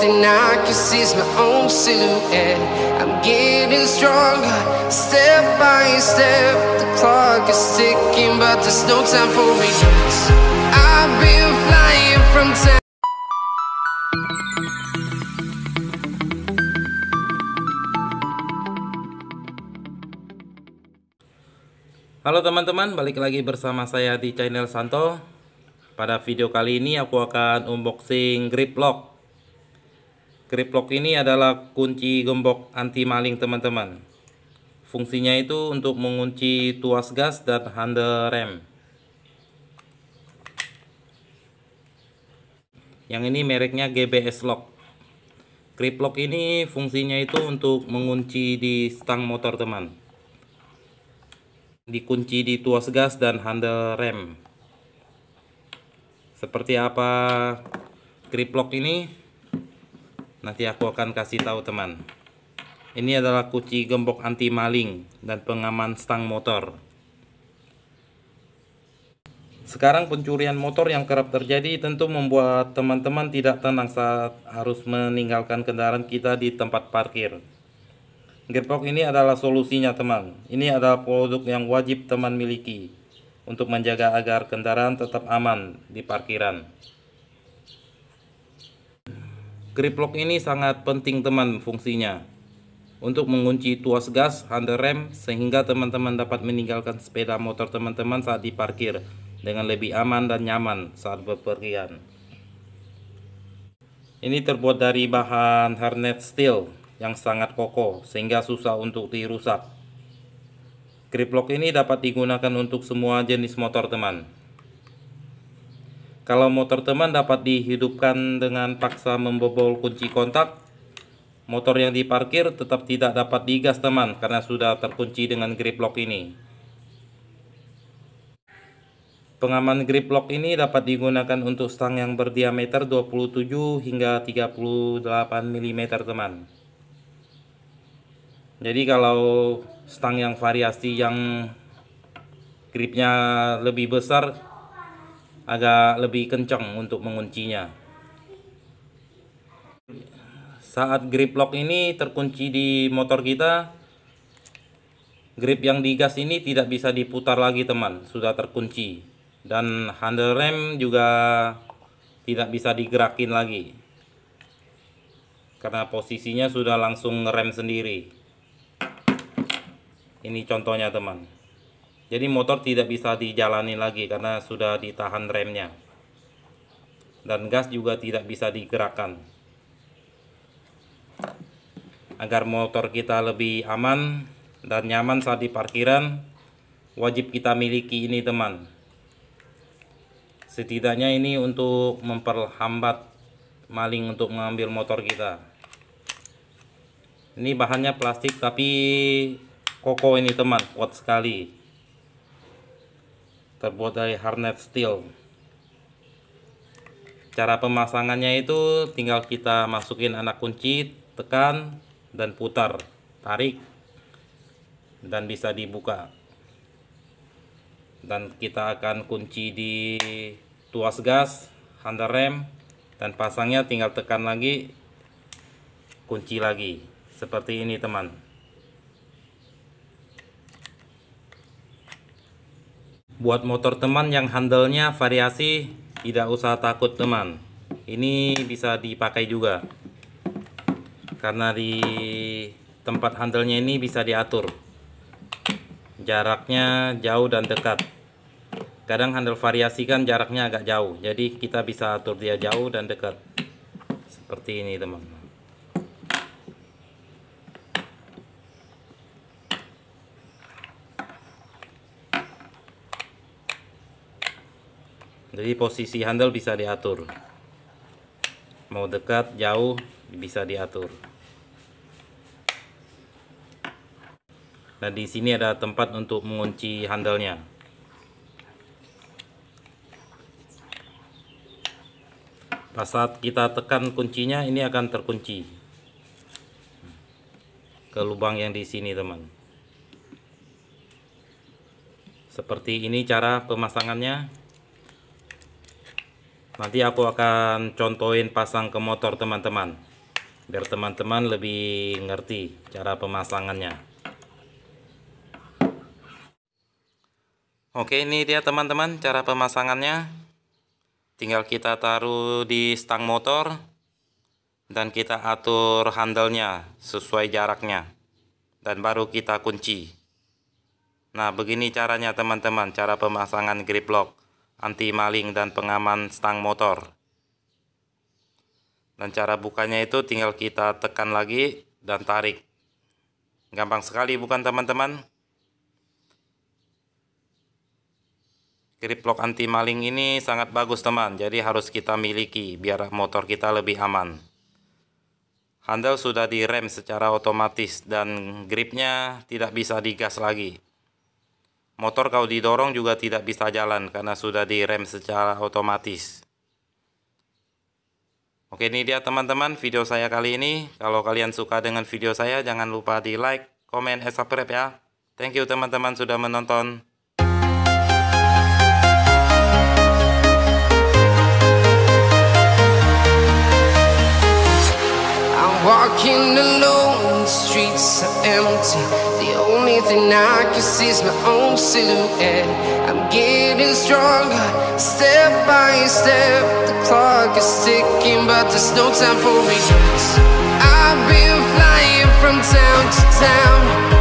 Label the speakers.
Speaker 1: and I can see it's my own silhouette. I'm getting stronger, step by step. The clock is ticking, but there's no time for me. I've been flying from town.
Speaker 2: Halo teman-teman, balik lagi bersama saya di channel Santo. Pada video kali ini aku akan unboxing grip lock. Grip lock ini adalah kunci gembok anti maling teman-teman. Fungsinya itu untuk mengunci tuas gas dan handle rem. Yang ini mereknya GBS Lock. Grip lock ini fungsinya itu untuk mengunci di stang motor teman. Dikunci di tuas gas dan handle rem. Seperti apa grip lock ini? Nanti aku akan kasih tahu teman. Ini adalah kunci gembok anti maling dan pengaman stang motor. Sekarang pencurian motor yang kerap terjadi tentu membuat teman-teman tidak tenang saat harus meninggalkan kendaraan kita di tempat parkir. Grip lock ini adalah solusinya teman. Ini adalah produk yang wajib teman miliki untuk menjaga agar kendaraan tetap aman di parkiran. Grip lock ini sangat penting teman fungsinya untuk mengunci tuas gas, handle rem sehingga teman-teman dapat meninggalkan sepeda motor teman-teman saat diparkir dengan lebih aman dan nyaman saat bepergian. Ini terbuat dari bahan harness steel yang sangat kokoh sehingga susah untuk dirusak. Grip lock ini dapat digunakan untuk semua jenis motor teman. Kalau motor teman dapat dihidupkan dengan paksa membobol kunci kontak, motor yang diparkir tetap tidak dapat digas teman karena sudah terkunci dengan grip lock ini. Pengaman grip lock ini dapat digunakan untuk stang yang berdiameter 27 hingga 38 mm teman. Jadi kalau stang yang variasi yang gripnya lebih besar agak lebih kencang untuk menguncinya. Saat grip lock ini terkunci di motor kita, grip yang digas ini tidak bisa diputar lagi teman, sudah terkunci. Dan handle rem juga tidak bisa digerakin lagi karena posisinya sudah langsung ngerem sendiri. Ini contohnya teman. Jadi motor tidak bisa dijalani lagi karena sudah ditahan remnya. Dan gas juga tidak bisa digerakkan. Agar motor kita lebih aman dan nyaman saat di parkiran, wajib kita miliki ini teman. Setidaknya ini untuk memperhambat maling untuk mengambil motor kita. Ini bahannya plastik tapi kokoh ini teman, kuat sekali. Terbuat dari harness steel. Cara pemasangannya itu tinggal kita masukin anak kunci, tekan dan putar, tarik dan bisa dibuka. Dan kita akan kunci di tuas gas, handle rem, dan pasangnya tinggal tekan lagi, kunci lagi. Seperti ini teman. Buat motor teman yang handle-nya variasi, tidak usah takut teman. Ini bisa dipakai juga. Karena di tempat handle-nya ini bisa diatur. Jaraknya jauh dan dekat. Kadang handle variasi kan jaraknya agak jauh. Jadi kita bisa atur dia jauh dan dekat. Seperti ini teman. Jadi posisi handle bisa diatur. Mau dekat, jauh bisa diatur. Dan di sini ada tempat untuk mengunci handle-nya. Pas saat kita tekan kuncinya, ini akan terkunci ke lubang yang di sini teman. Seperti ini cara pemasangannya. Nanti aku akan contohin pasang ke motor teman-teman. biar teman-teman lebih ngerti cara pemasangannya. Oke, ini dia teman-teman cara pemasangannya. Tinggal kita taruh di stang motor dan kita atur handle-nya sesuai jaraknya, dan baru kita kunci. Nah, begini caranya teman-teman, cara pemasangan grip lock anti maling dan pengaman stang motor. Dan cara bukanya itu tinggal kita tekan lagi dan tarik. Gampang sekali bukan teman-teman? Grip lock anti maling ini sangat bagus teman, jadi harus kita miliki biar motor kita lebih aman. Handle sudah direm secara otomatis dan gripnya tidak bisa digas lagi. Motor kalau didorong juga tidak bisa jalan karena sudah direm secara otomatis. Oke, ini dia teman-teman video saya kali ini. Kalau kalian suka dengan video saya, jangan lupa di like, komen, dan subscribe ya. Thank you teman-teman sudah menonton.
Speaker 1: Walking alone, the streets are empty. The only thing I can see is my own silhouette. I'm getting stronger, step by step. The clock is ticking, but there's no time for me. I've been flying from town to town.